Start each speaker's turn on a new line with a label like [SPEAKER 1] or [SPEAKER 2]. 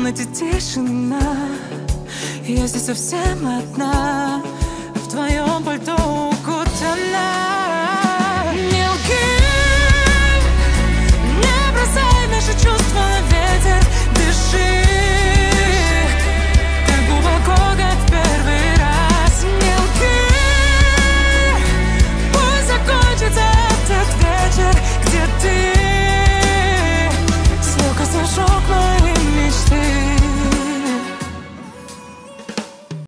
[SPEAKER 1] комнате тишина, я здесь совсем одна, в твоем пальто укутана.